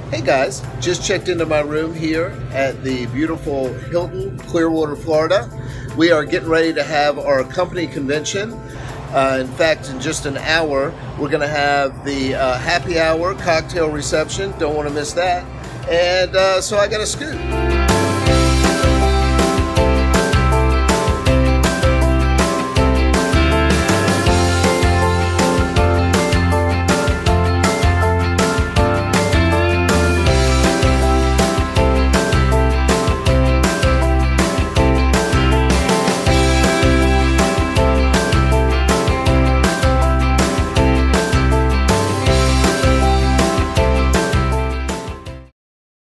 Hey guys, just checked into my room here at the beautiful Hilton, Clearwater, Florida. We are getting ready to have our company convention. In fact, in just an hour, we're going to have the happy hour cocktail reception. Don't want to miss that. And so I got a scoop.